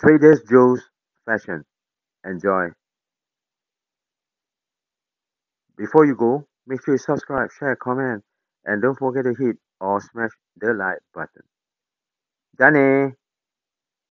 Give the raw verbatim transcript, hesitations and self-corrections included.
Trader Joe's Fashion. Enjoy. Before you go, make sure you subscribe, share, comment, and don't forget to hit or smash the like button. Done.